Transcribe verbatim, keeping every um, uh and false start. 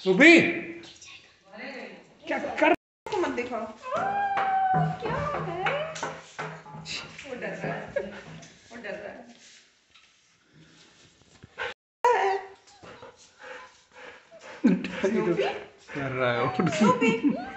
Ruby क्या कर को मत दिखाओ। क्या है? वो डर रहा है, वो डर रहा है। कर रहा है